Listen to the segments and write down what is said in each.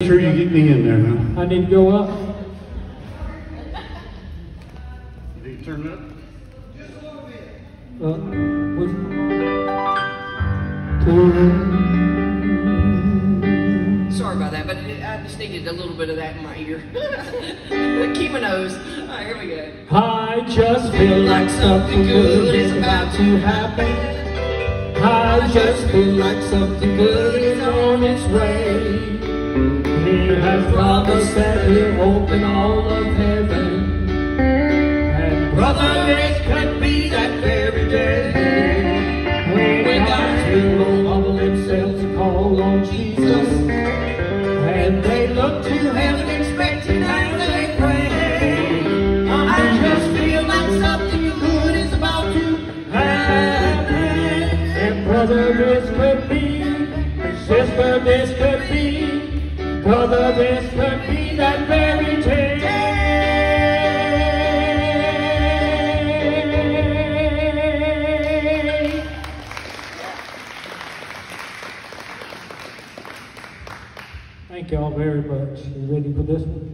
sure you get me in there now. I need to go up. You need to turn it up? Sorry about that, but I just needed a little bit of that in my ear. Keep my nose. All right, here we go. I just feel like something good is about to happen. I just feel like something good is on its way. He has promised that he'll open all of heaven, and brother, it could be that very day when God's people humble themselves and call on Jesus, and they look to heaven expecting as they pray. I just feel like something good is about to happen, and brother, this could be, sister, this could be, brother, this could be that very day. Thank y'all very much. You ready for this one?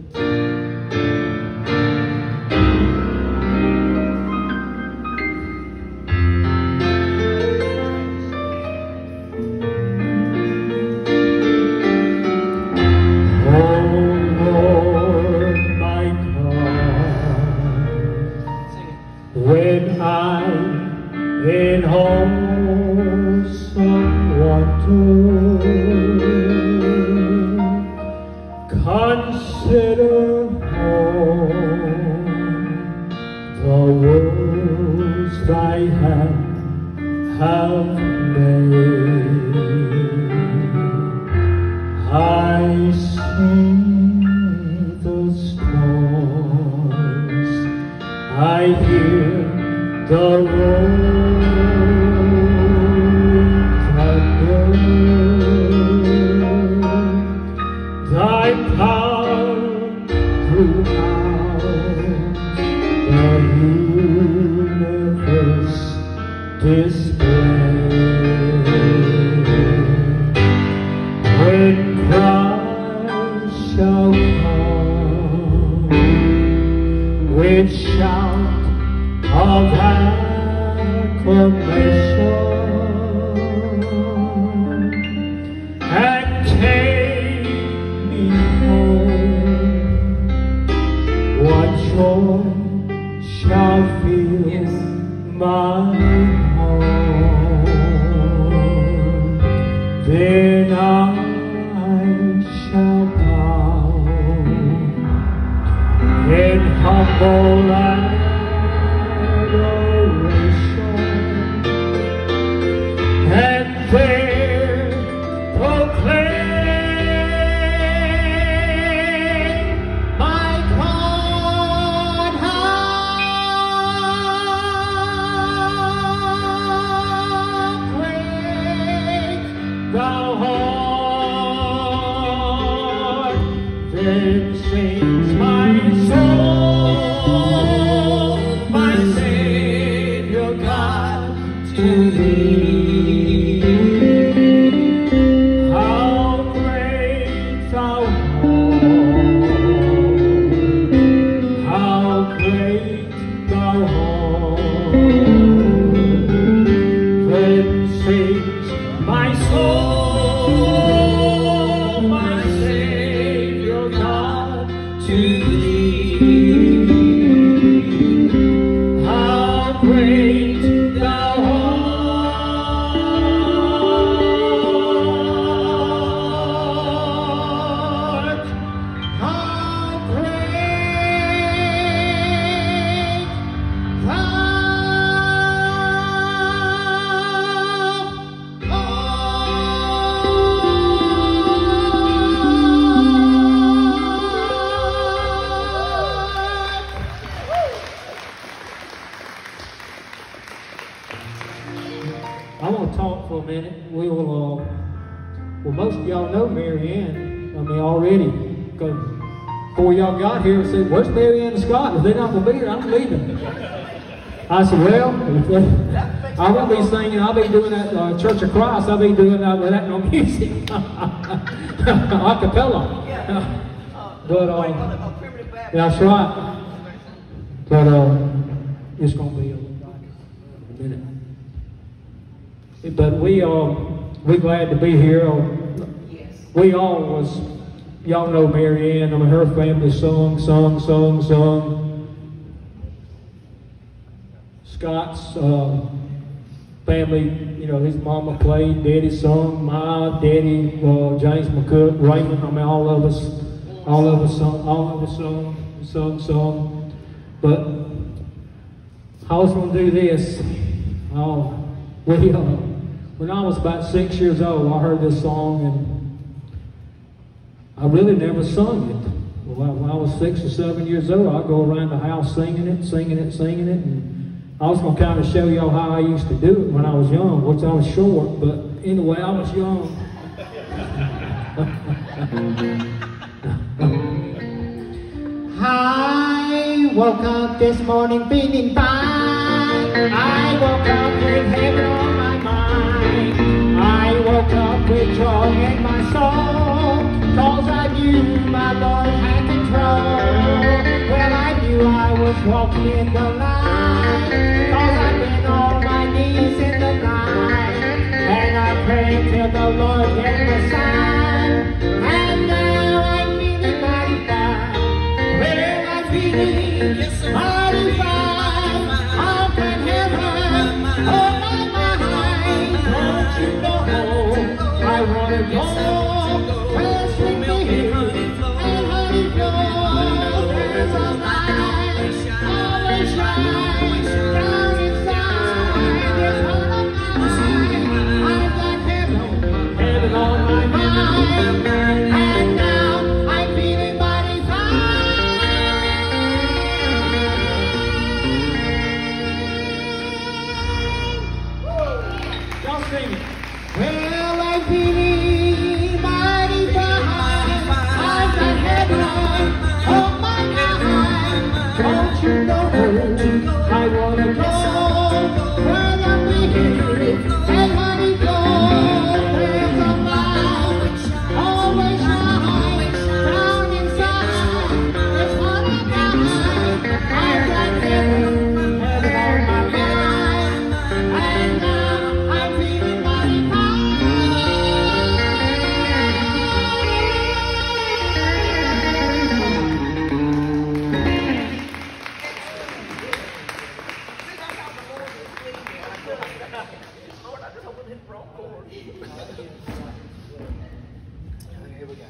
When I'm in home, someone to consider home, the rules I have made. I see the stars, I hear the rolling thunder. Thy power throughout the universe displayed. When Christ shall come with shout of acclamation and take me home, what joy shall fill my heart. Then I shall bow in humble adoration, and there proclaim, my God, how great thou art. Then sings my soul, my Savior God, to thee. How great thou art, how great thou art. Then sings my soul, my Savior God, to thee. How great thou art, how great thou I want to talk for a minute. We will, well, most of y'all know Mary Ann, already, because before y'all got here, I said, where's Mary Ann and Scott? If they're not going to be here, I'm leaving. I said, well, I won't be singing. I'll be doing that Church of Christ. I'll be doing that without no music. Acapella. But Primitive Baptist. that's right. But it's gonna be a minute. But we're glad to be here. Yes. We all was, y'all know Mary Ann. I mean, her family sung. Scott's family, you know, his mama played, daddy sung, my daddy, James McCook, Raymond. I mean, all of us sung. But I was going to do this. When I was about 6 years old, I heard this song, and I really never sung it. When I was 6 or 7 years old, I'd go around the house singing it, and I was going to kind of show y'all how I used to do it when I was young, which I was short, but anyway, I was young. I woke up this morning feeling fine. I woke up with heaven on my mind. I woke up with joy in my soul, 'cause I knew my Lord had control. Well, I knew I was walking in the light, 'cause I've been on my knees in the night, and I prayed till the Lord gave me a sign, and now I'm feeling mighty fine. Well, I'm feeling mighty fine. Up in heaven, on my mind. Don't you know I wanna go where sweet me and honey flows. There's a light always shines down inside this heart of mine. I've got heaven on my mind, and now I'm feeling mighty fine. Y'all sing it. Well, I'm feeling mighty fine. I've got heaven on my mind. Don't you know I wanna go where the wind and honey flows. There's a light always shines down inside this heart of mine. I've got heaven on my mind, and now I'm feeling mighty Lord, I just hope it hit the wrong chord. Here we go.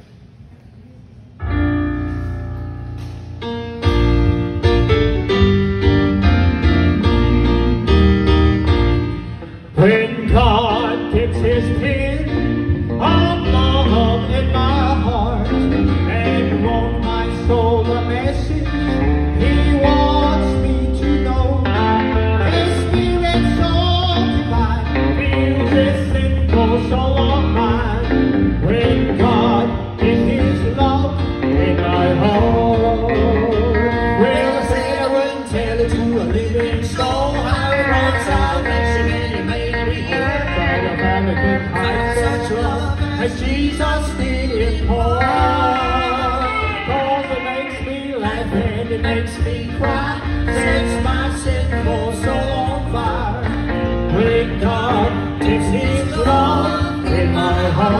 When God dips his pen on love in my heart and wants my soul a message, he wants me to know his spirit so divine feels this sinful soul of mine. When God dips his love in my heart, well, I said I wouldn't tell it to a living soul how he wants salvation and he made me whole. But I found a good heart, such love as Jesus did in pour. 'Cause it makes me laugh and it makes me cry, sets my sinful soul on fire. When God takes his love in my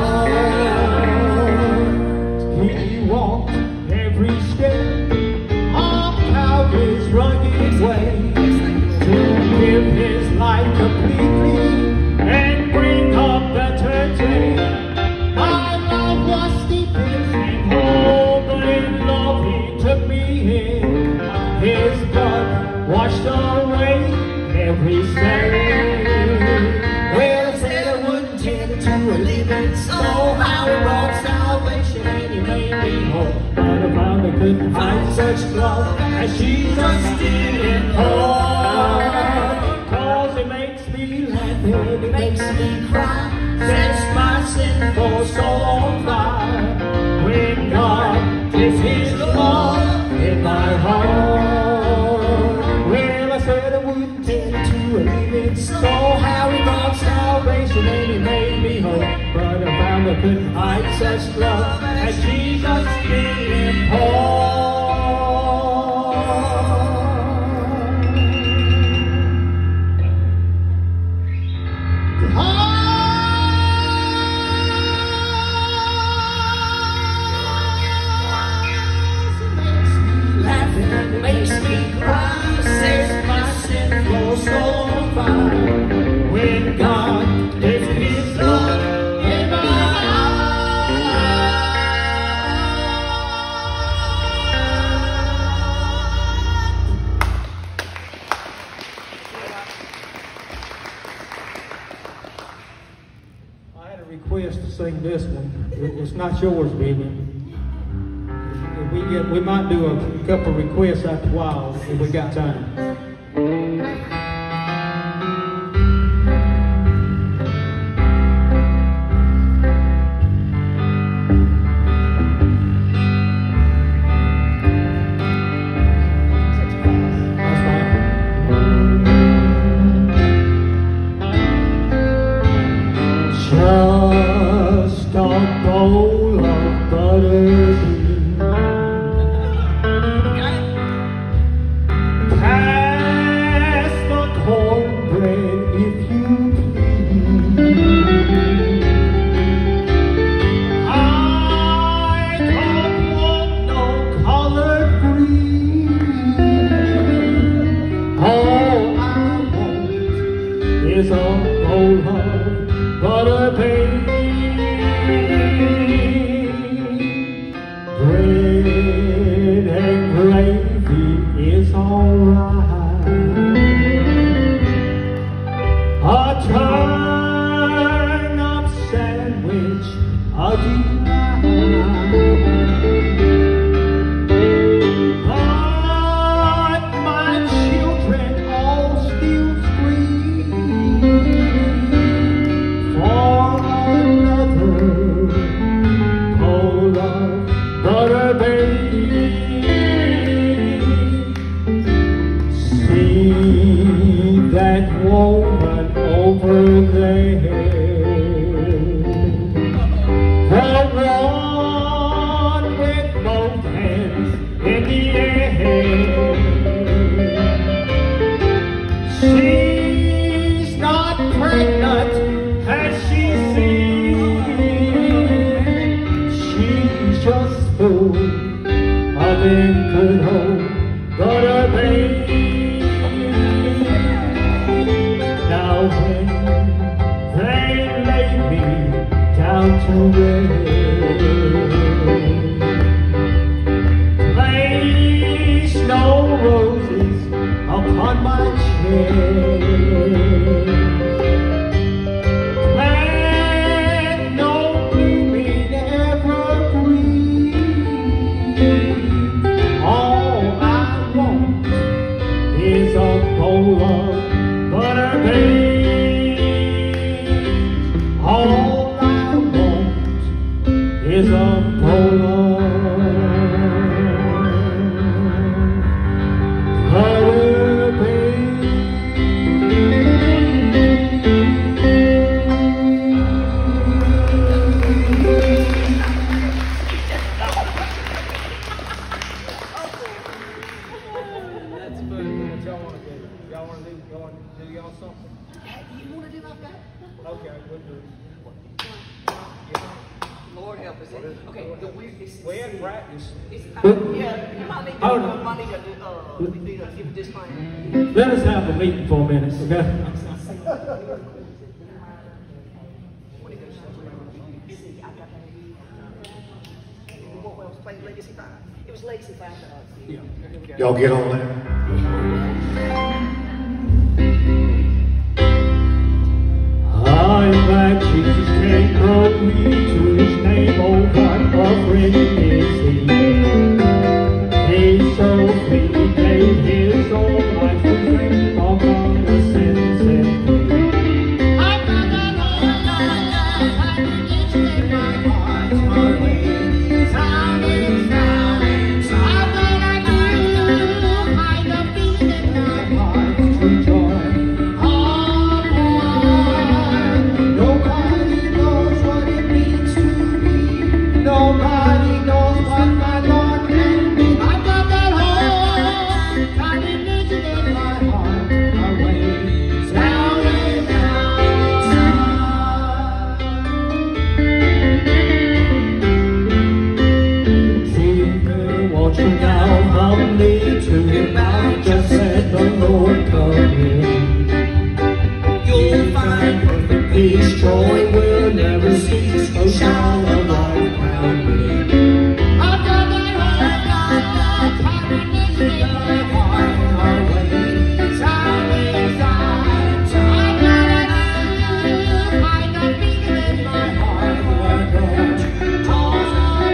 heart, he walked every step of Calvary's rugged way to give his life completely and bring up the church. My life was steeped in hope and love. He took me in. His blood washed away every stain. Well, I said I wouldn't tell it to a living soul how he brought salvation and he made me whole. But I found I couldn't find such love as Jesus did in all. 'Cause it makes me laugh and it makes me cry, sets my sinful soul on fire. When God gives his love in my heart. Well, I said I wouldn't tell it to a living soul how he brought salvation and he made me whole. But I found I couldn't hide such love as Jesus did impart. Makes me cry, says my sinful soul fire. When God lifts His love in my I had a request to sing this one. It's not yours, baby. We might do a couple of requests after a while if we got time. Just a bowl of butter. Pass the cornbread if you please. I don't want no collard greens. All I want is a bowl of butter, baby. Bread and gravy is alright. A turnip sandwich, a delight. But my children all still scream for another bowl of butter, baby. See that woman over there, the one with both hands in the air. She's not pregnant as she seems. She's just full of them good old butter, baby. Now when they lay me down to rest, place no roses upon my chest. Plant no blooming evergreen. All I want is a bowl of butter, baby. All I want is a bowl of butter, baby. That's fun. What y'all want to do? Y'all want to do? Y'all want to do y'all something? You want to do like that? Okay, we'll do it. Lord help us. Okay, the weirdness. We had practice. Yeah, you might need to, Hold on. we need to give this thing. Let us have a meeting for a minute, okay? What was playing Legacy 5? It was Legacy 5. Yeah. Y'all get on there. I'm glad Jesus came, brought me to His name. Oh, what a friend is He. He's so free, He gave His own life to drink all of the sins and free. I've got a long, long life, I can just let my heart away. Time is now, I've got a new hide of feeling in my heart. marching down humbly to him now, just said the Lord, come in. You'll find perfect peace, joy will never cease, so shall a life crown me. I've got that happiness in my heart, always, always, always. I've got to find that feeling in my heart, don't you talk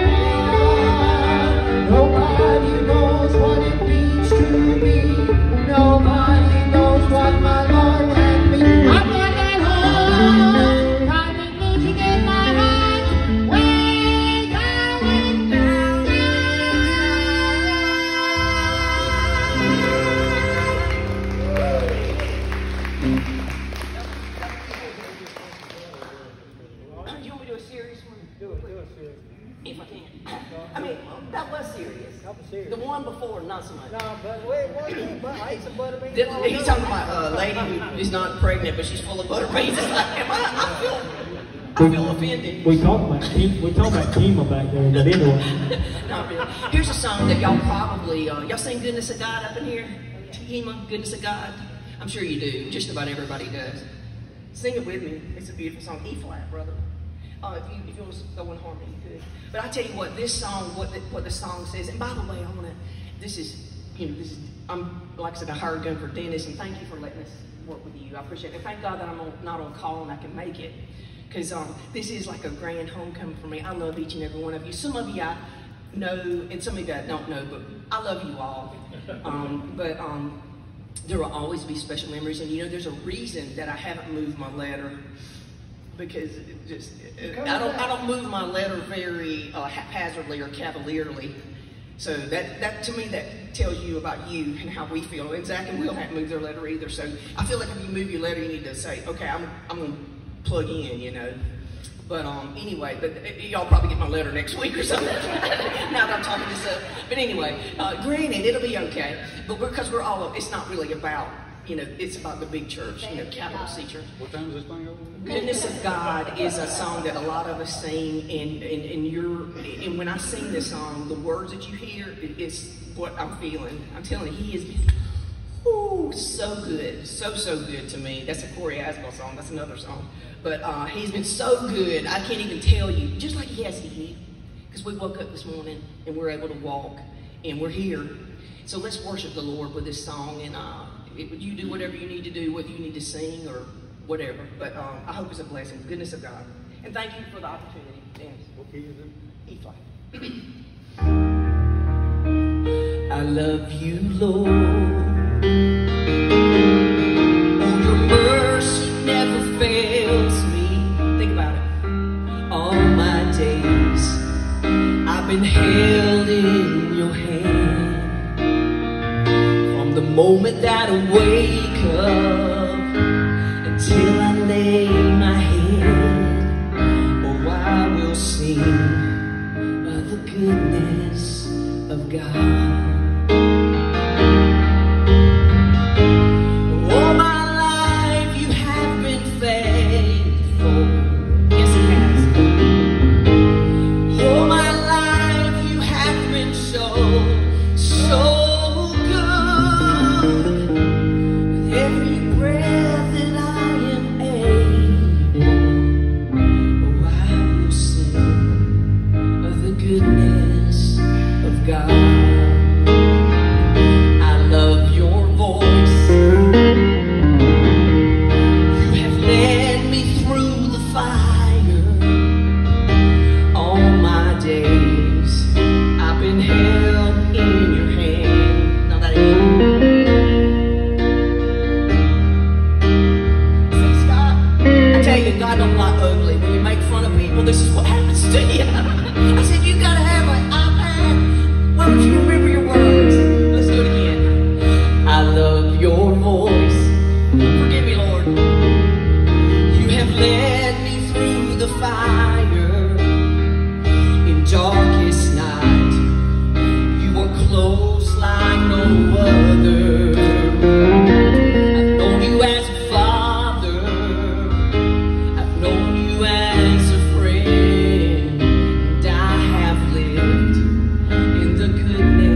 about. Nobody knows what it means to me. Nobody knows what my Lord has been. I've got that whole kind of music in my heart, way going down. Do you want me to do a serious one? Do a serious. If I can. I mean, that was serious. That was serious. The one before, not so much. No, but wait, I ate some butter beans. He's talking about a lady who is not pregnant, but she's full of butter beans. It's like, I feel offended. We talked about Kima back there, but anyway. Not really. Here's a song that y'all probably, y'all sing Goodness of God up in here? Kima, Goodness of God? I'm sure you do. Just about everybody does. Sing it with me. It's a beautiful song. E flat, brother. If you want to go in harmony, you could. But I tell you what, this song, what the song says, and by the way, I'm, like I said, I hired Gun for Dennis, and thank you for letting us work with you. I appreciate it. And thank God that I'm not on call and I can make it. Because this is like a grand homecoming for me. I love each and every one of you. Some of you I know, and some of you I don't know, but I love you all. There will always be special memories, and you know, there's a reason that I haven't moved my letter. Because I don't move my letter very haphazardly or cavalierly. So that to me, that tells you about you and how we feel. And Zach and Will haven't moved their letter either. So I feel like if you move your letter, you need to say, okay, I'm gonna plug in, you know. But anyway, y'all probably get my letter next week or something. Now that I'm talking this up. But anyway, granted, it'll be okay. But because we're all, it's not really about, you know, it's about the big church, you know, capital C church. What time is this thing over? Goodness of God is a song that a lot of us sing, and when I sing this song, the words that you hear, it's what I'm feeling. I'm telling you, he is so good, so good to me. That's a Corey Asbell song, that's another song. But he's been so good, I can't even tell you, just like he has to eat. Because we woke up this morning, and we're able to walk, and we're here. So let's worship the Lord with this song, and you do whatever you need to do, whether you need to sing or whatever. But I hope it's a blessing. Goodness of God. And thank you for the opportunity. Dennis. What key is it? E flat. I love you, Lord. Oh, your mercy never fails me. Think about it. All my days, I've been held in your hand. The moment that I wake up until I lay my head, oh, I will sing of the goodness of God. All my life you have been faithful. Yes, it has. All my life you have been so God don't like ugly. When you make fun of people, this is what happens to you. I said, you gotta have an iPad. Why don't you remember your words? Let's do it again. I love your voice. Forgive me, Lord. You have led me through the fire in darkest night. You are close like no other. I've known you as a father. I've known you as a friend. And I have lived in the goodness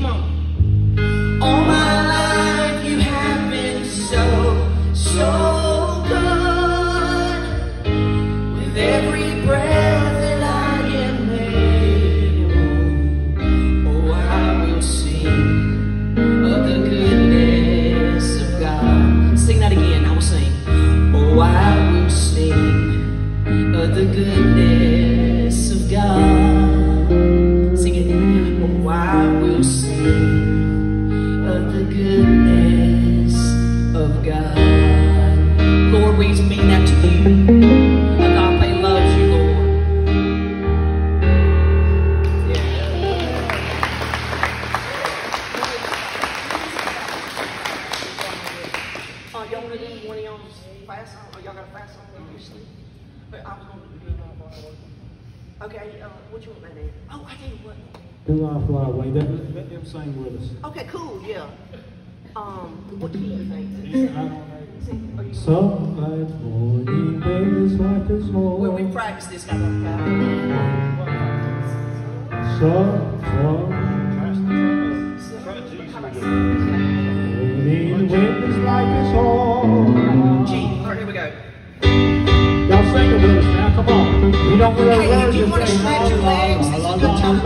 Come on. All my life you have been so good. With every breath that I am able, oh, I will sing of the goodness of God. Sing that again, I will sing. Oh, I will sing of the goodness of God. Sing it. Oh, I will sing of the goodness of God. Lord, we mean that to you. Agape loves you, Lord. Y'all want to do one of y'all's fast song? Y'all got a fast song obviously? But I was going to do okay, what you want that in? Oh, I tell you what. Do I Fly Away? Let them sing with us. Okay, cool, yeah. What do you think? Some night morning there's like a song. Well, we practiced this guy. Some morning when it's like a song. G, all right, here we go. Y'all sing it with us now, come on. You don't really Hey, if you want to stretch your legs, it's a good time.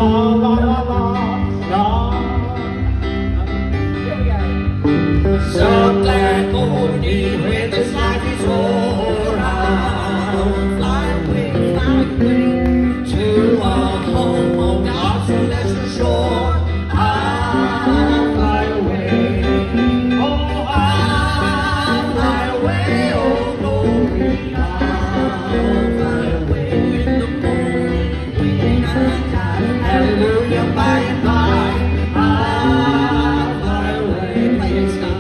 Here we go. Some black morning when this life is o'er, I'll fly away to a home on God's celestial shore. I'll fly away, oh, I'll fly away, oh, glory. I'll fly away in the morning when I die. Hallelujah, by and by. I'll fly away. Play this time.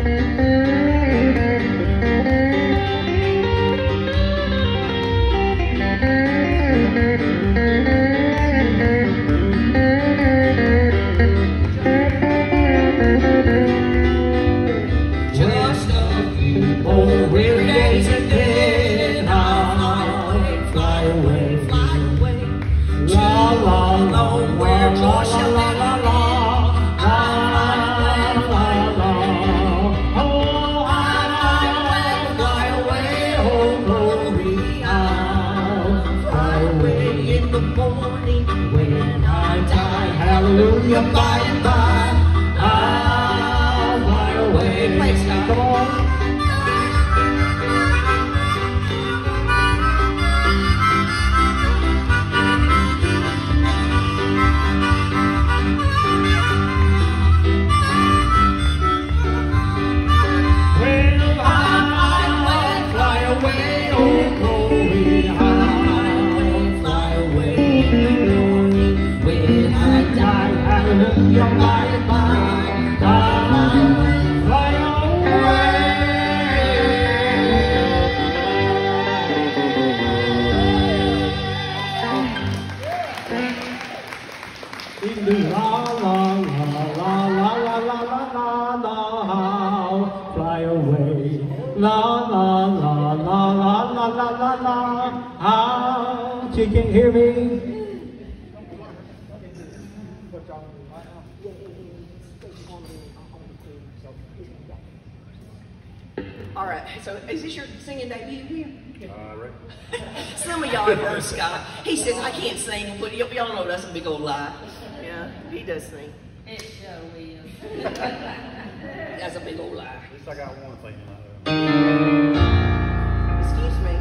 Just a few more weary days and then I'll fly away. Fly away. La la la, where joy shall la la la. I'll fly along. Oh, I'll fly away, oh glory. I'll fly away in the morning when I die. Hallelujah, by and by. I'll fly away. Come on. Well, I'll fly away, oh glory. I'll fly away in the morning when I die. Hallelujah, by and by. I'll fly away. We can do la la la la la la la la la la. Fly away. La la la la la la la la la. You can hear me? All right, so is this your singing debut here? Some of y'all have heard Scott. He says, I can't sing, but y'all know that's a big old lie. Yeah, he does sing. It sure will. That's a big old lie. At least I got one thing tonight. Excuse me.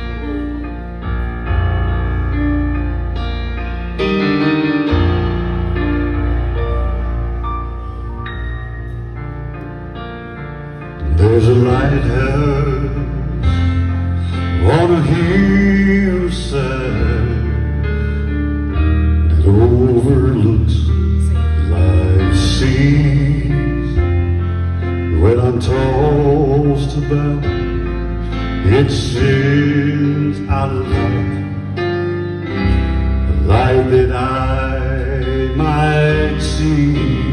There's a lighthouse on a hillside that overlooks life's seas. When I'm tossed about, it sends out a light that I might see,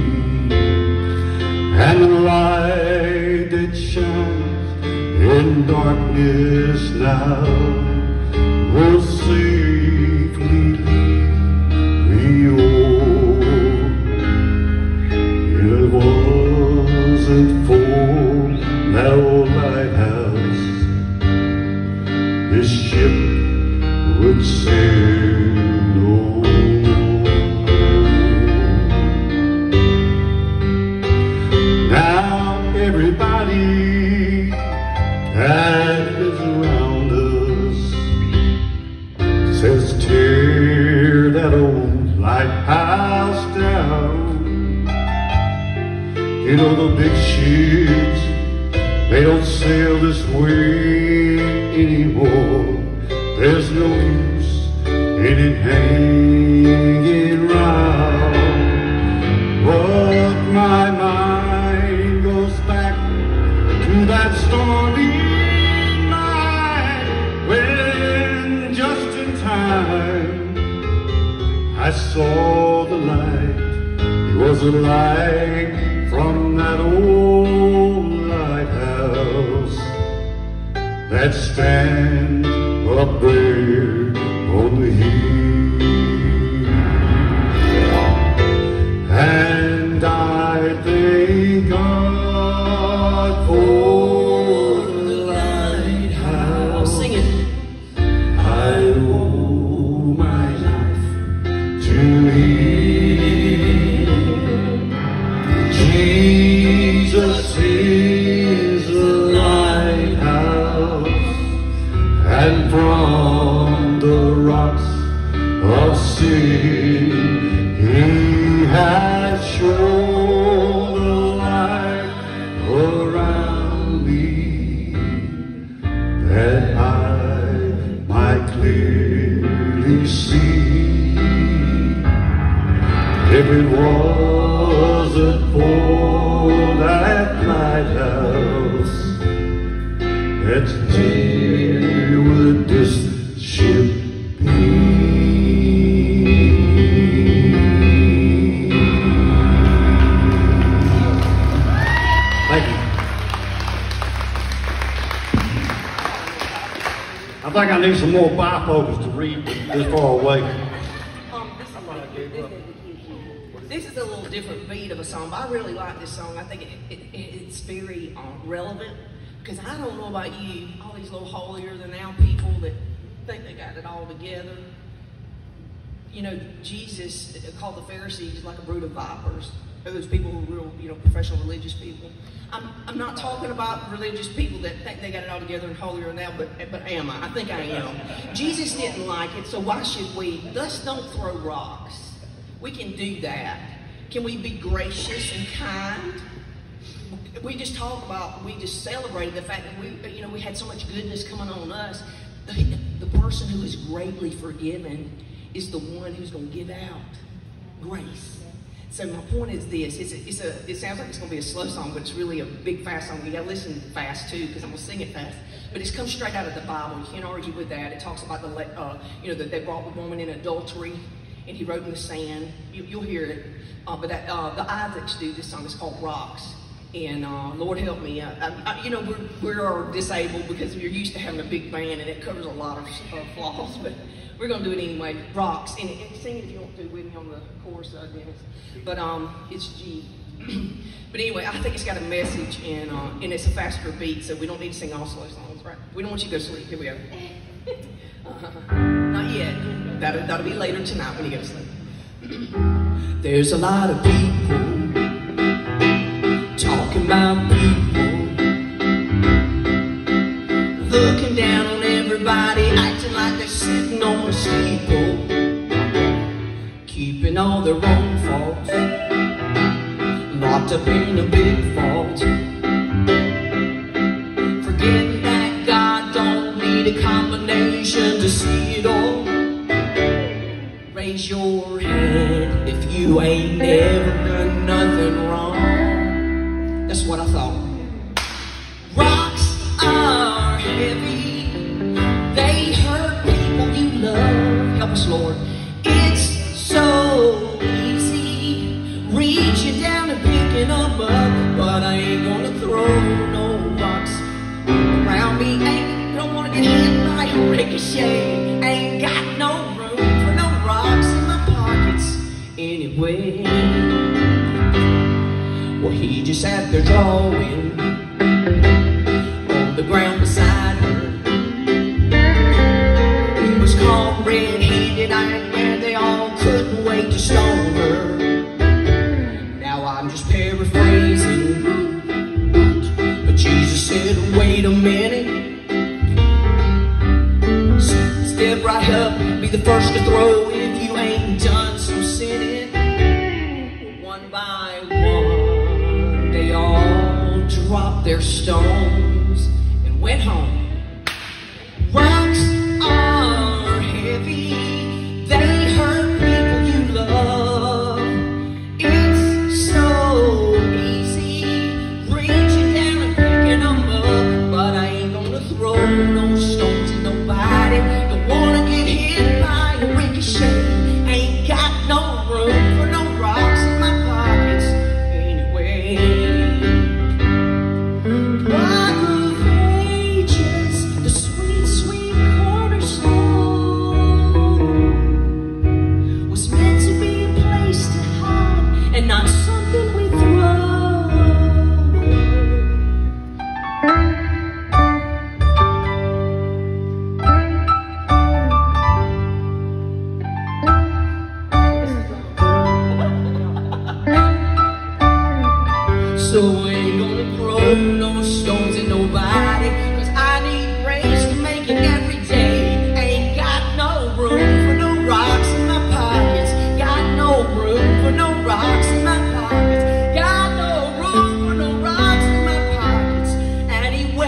and the light that shines in darkness now will safely lead me on. it wasn't for that old lighthouse, this ship would sail no more. Now everybody that is around us says tear that old lighthouse down. You know the big ships, they don't sail this way anymore. There's no use in it hanging round. But my mind goes back to that stormy night when just in time I saw the light. It was a light from that old lighthouse that stands up there on the hill. And I thank God for the lighthouse. Sing it. I owe my life to Him. Jesus is the lighthouse, and from the rocks of sin He has shown the light around me, that I might clearly see. If it wasn't for that lighthouse, that where would this ship be? Thank you. I think I need some more bifocals to read this far away. This is a little different beat of a song, but I really like this song. I think it's very relevant, because I don't know about you, all these little holier-than-thou people that think they got it all together. You know, Jesus called the Pharisees like a brood of vipers. Those people who are real, professional religious people. I'm not talking about religious people that think they got it all together and holier than thou, but am I? I think I am. Jesus didn't like it, so why should we? Let's don't throw rocks. We can do that. Can we be gracious and kind? We just celebrated the fact that we had so much goodness coming on us. The person who is greatly forgiven is the one who's going to give out grace. So my point is this: it sounds like it's going to be a slow song, but it's really a big fast song. You got to listen fast too, because I'm going to sing it fast. But it's come straight out of the Bible. You can't argue with that. It talks about that they brought the woman in adultery, and he wrote in the sand. You'll hear it. But the Isaacs do this song. It's called Rocks. And Lord help me, we're disabled because we're used to having a big band, and it covers a lot of flaws. But we're going to do it anyway. Rocks. And sing it if you want to with me on the chorus, Dennis. But it's G. But anyway, I think it's got a message, and it's a faster beat, so we don't need to sing all slow songs, right? We don't want you to go to sleep. Here we go. Not yet. That'll be later tonight when you go to sleep. There's a lot of people talking about people, looking down on everybody, acting like they're sitting on a steeple, keeping all their own faults locked up in a big vault, forgetting that God don't need a combination to see it all. Raise your head if you ain't never done nothing wrong. That's what I thought. Rocks are heavy, they hurt people you love. Help us, Lord. It's so easy reaching down and picking them up, but I ain't gonna throw no rocks around me. Don't wanna get hit by a ricochet. Ain't got no room for no rocks in my pockets anyway. He just sat there drawing on the ground beside her. He was calm, red-headed, and they all couldn't wait to stone her. Now I'm just paraphrasing, but Jesus said, wait a minute. Step right up, be the first to throw if you ain't done some sinning. One by one, they all dropped their stones and went home. Rocks are heavy, they hurt people you love. It's so easy reaching down and picking them up, but I ain't gonna throw no stones at nobody. Don't wanna get hit by a ricochet. Ain't got no room for no rocks in my pockets anyway. Rock of Ages, the sweet, sweet cornerstone, was meant to be a place to hide and not something we throw. So I ain't gonna throw no stones at nobody, 'cause I need grace to make it every day. Ain't got no room for no rocks in my pockets. Got no room for no rocks in my pockets. Got no room for no rocks in my pockets anyway.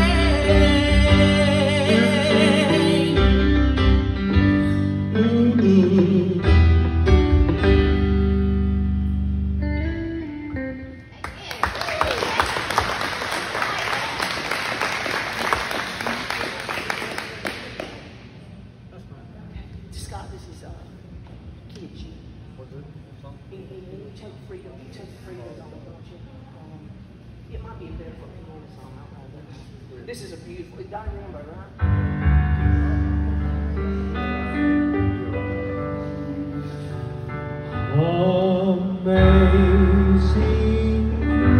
Scott, this is Kids. You take freedom, you take freedom on, don't you? It might be a better for people song. I don't know. This is a beautiful, Donnie Rambo, right? Amazing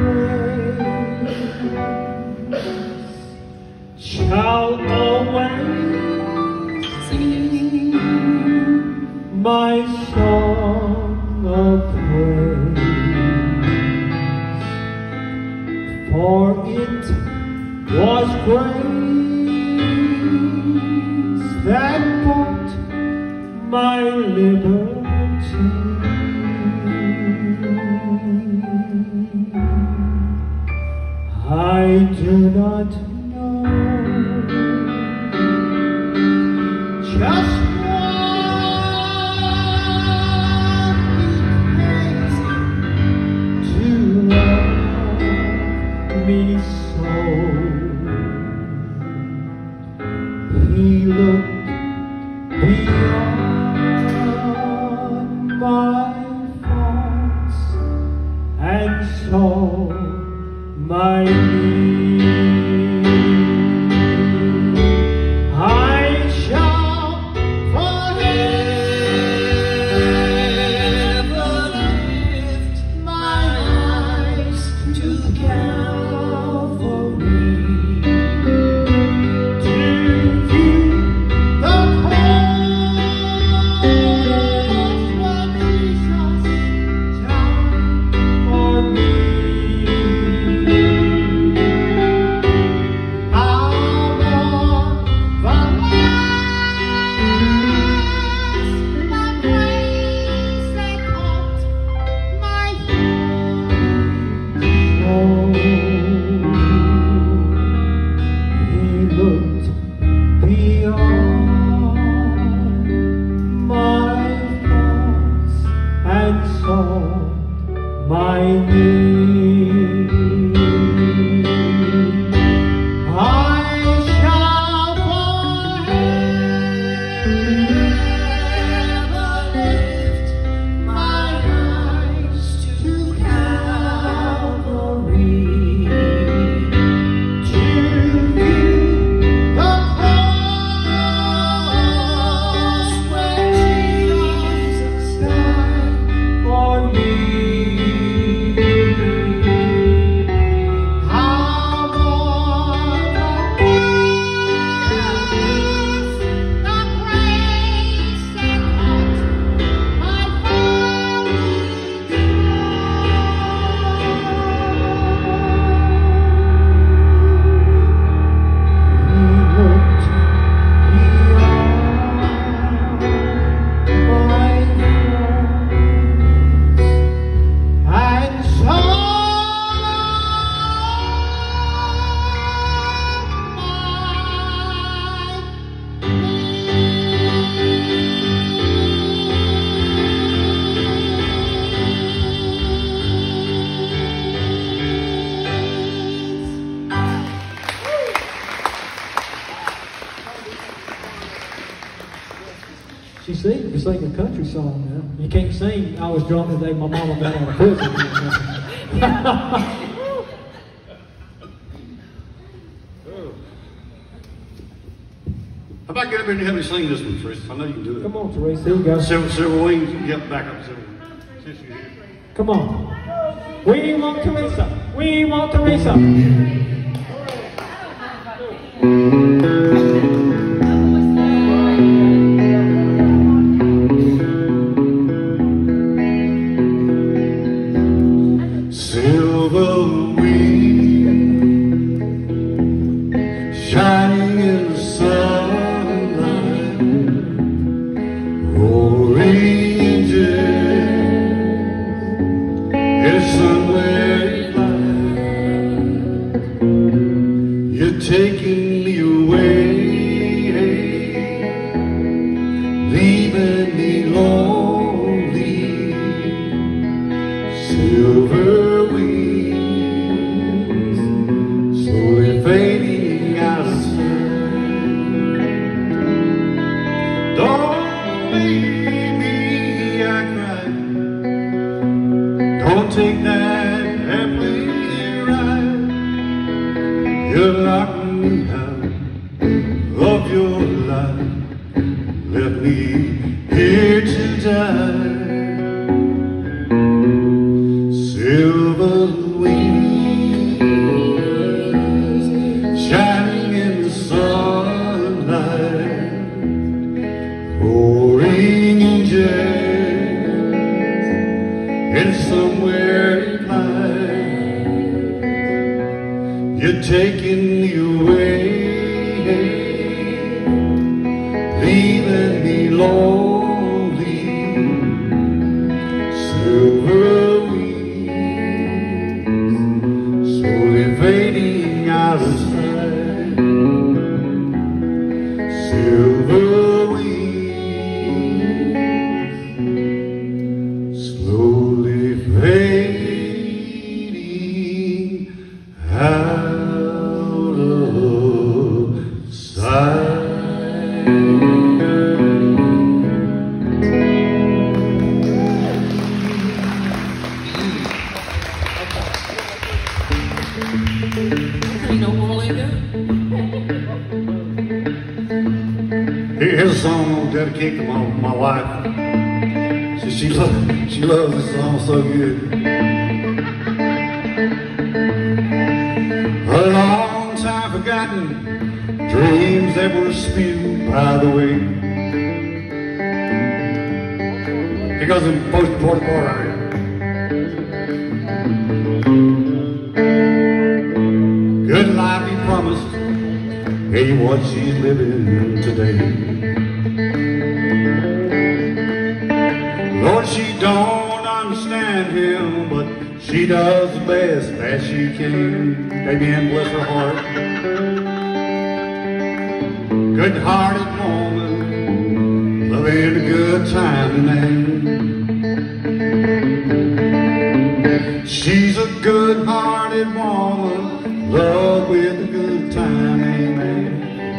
grace shall always be my song of praise, for it was grace that bought my liberty. I do not know just what it takes to love me so. He looked beyond my faults and saw my need. I shall forever lift my eyes to Calvary, to view the cross where Jesus died for me. to sing a country song now. You can't sing, I was drunk the day my mama got out of prison. How about get up here and help me sing this one, Teresa? I know you can do it. Come on, Teresa, here you go. Silver Wings, get back up, Silver. Since you're here. Come on. We want Teresa. We want Teresa. Silver wings shining in the sunlight, roaring is somewhere fly. You're taking me away, leaving me lonely. Silver wings, slowly fading out of sight. Don't leave me, I cried. Don't take that happy ride. You're locking me out of your life. Left me here to die. Silver wings shining in the sunlight, roaring in jazz, and somewhere in life you're taking me away, leaving me lonely. Silver fading out of sight. Silver wings, slowly fading out of sight. Here's a song I'll dedicate to my wife. She loves this song so good. A long time forgotten, dreams that were spewed by the way. Here goes the most important part right here. Good life he promised, ain't what she's living today. Lord, she don't understand him, but she does the best that she can. Amen, bless her heart. Good-hearted woman, loving a good time tonight. She's a good-hearted woman, love with a good time, amen.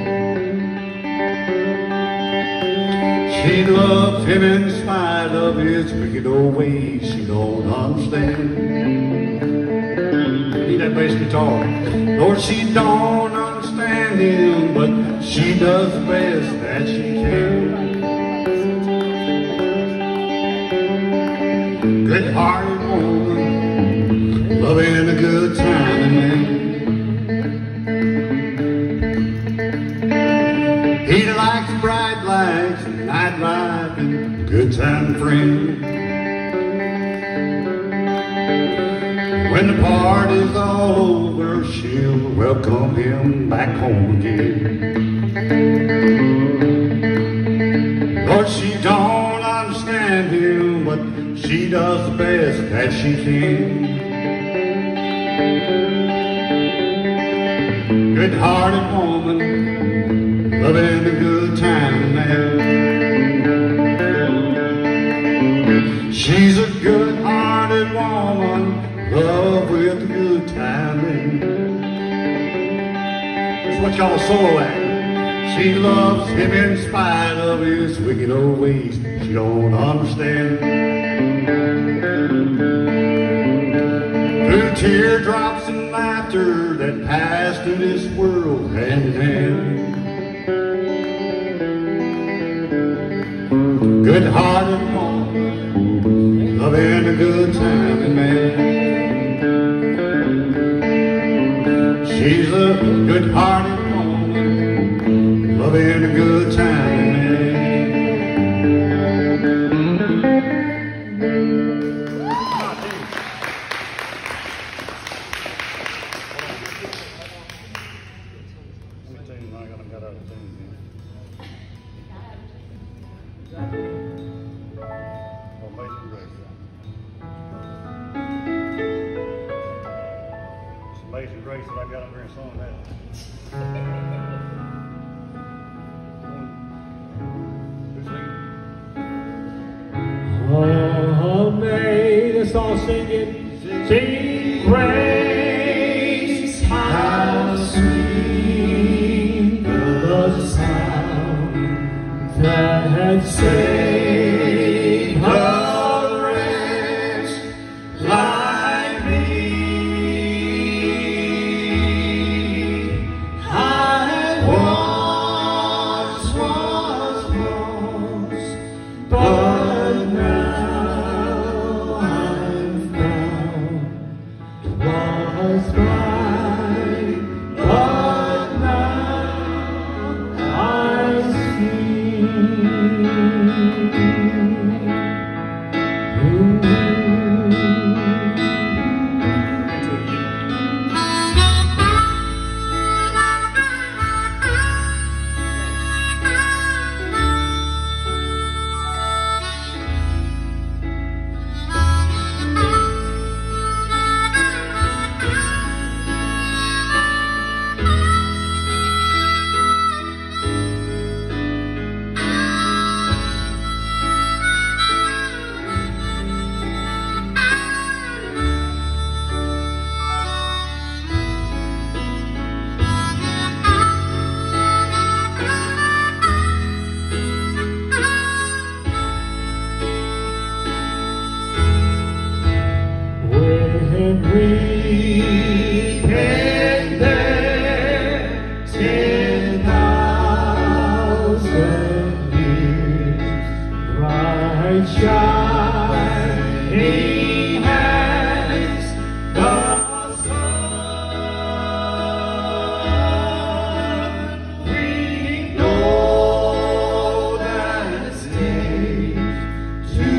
She loves him in spite of his wicked old ways. She don't understand. Need that bass guitar. Lord, she don't understand him, but she does the best that she can. Good-hearted woman, loving a good time, man. He likes bright lights and night life and good time friend. When the party's all over, she'll welcome him back home again. Lord, she don't understand him, but she does the best that she can. Good-hearted woman, loving a good time now. She's a good-hearted woman, love with a good time. That's what y'all solo at. She loves him in spite of his wicked old ways. you don't understand. Through teardrops and laughter that pass through this world hand in hand. Good-hearted woman, loving a good time and man. She's a good-hearted woman, loving a good time and man. Amazing Grace that I got up there and sung that. Oh, may us all sing it. Sing grace, how sweet the sound that saved a wretch like me. I once was lost, but now I'm found. 'Twas blind, but now I see. When we've been there 10,000 years, bright shining as the sun, we know that's days to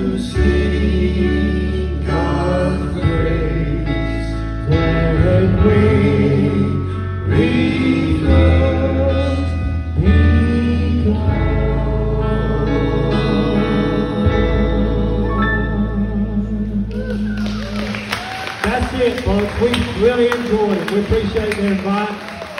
sing God's grace. When we first begun. That's it, folks. We really enjoyed it. We appreciate the invite.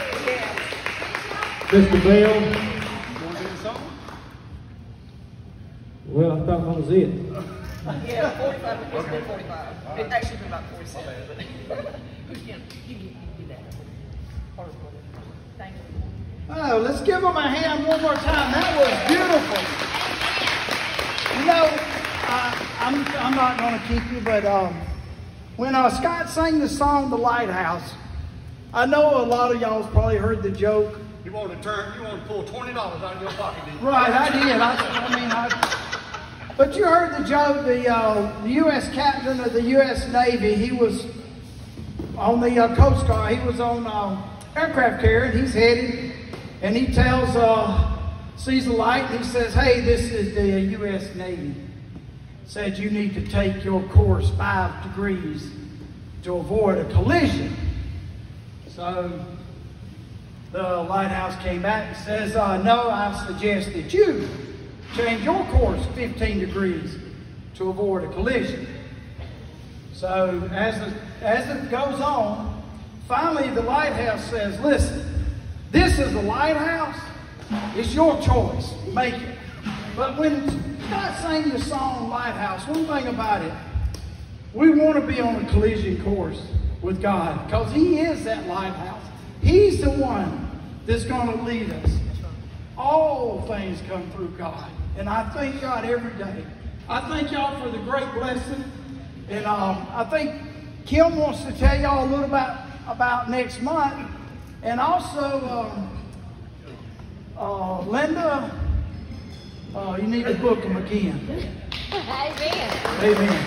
Mr. Bell. You want to do the song? Well, I thought that was it. Yeah, 45. It's been 45. It's actually been about 47. But you do that. Thank you. Oh, let's give them a hand one more time. That was beautiful. You know, I'm not going to keep you, but when Scott sang the song "The Lighthouse," I know a lot of y'all's probably heard the joke. You want to pull $20 out of your pocket, didn't you? Right, I did. But you heard the joke. The U.S. captain of the U.S. Navy, he was on the Coast Guard. He was on aircraft carrier, and he's headed, and he tells, sees the light, and he says, "Hey, this is the U.S. Navy. Said you need to take your course 5 degrees to avoid a collision." So the lighthouse came back and says, "No, I suggest that you change your course 15 degrees to avoid a collision." So as it goes on, finally the lighthouse says, "Listen, this is the lighthouse. It's your choice. Make it." But when Scott sang the song "Lighthouse," one thing about it, we want to be on a collision course with God because He is that lighthouse. He's the one that's going to lead us. All things come through God. And I thank God every day. I thank y'all for the great blessing. And I think Kim wants to tell y'all a little about next month. And also, Linda, you need to book them again. Amen. Amen.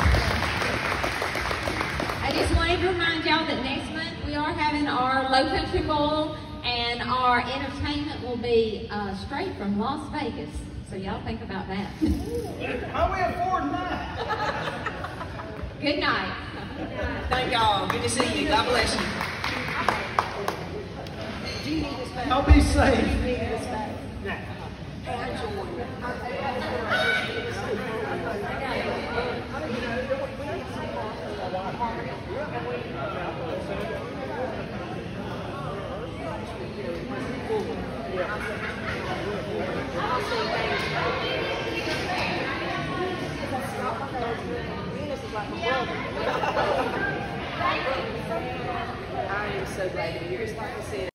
I just wanted to remind y'all that next month we are having our Low Country Bowl, and our entertainment will be straight from Las Vegas. So y'all think about that. How we afford that? Good night. Thank y'all. Good to see you. God bless you. Y'all be safe. I am so glad to hear it. Like I said,